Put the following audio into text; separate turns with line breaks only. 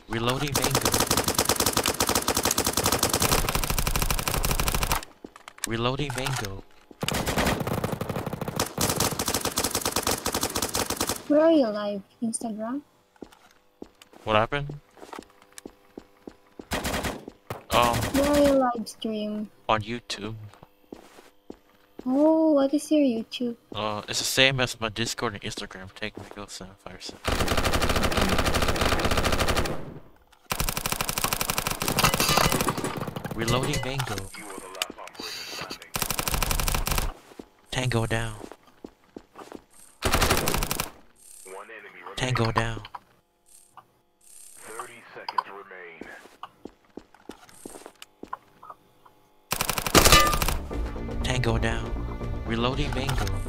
Reloading Mango. Reloading Mango.
Where are you live? Instagram?
What happened?
Where are you live stream?
On YouTube.
Oh, what is your YouTube?
It's the same as my Discord and Instagram. Take Mango 757. Reloading Mango. Tango down. Tango down.
30 seconds remain.
Tango down. Reloading Mango.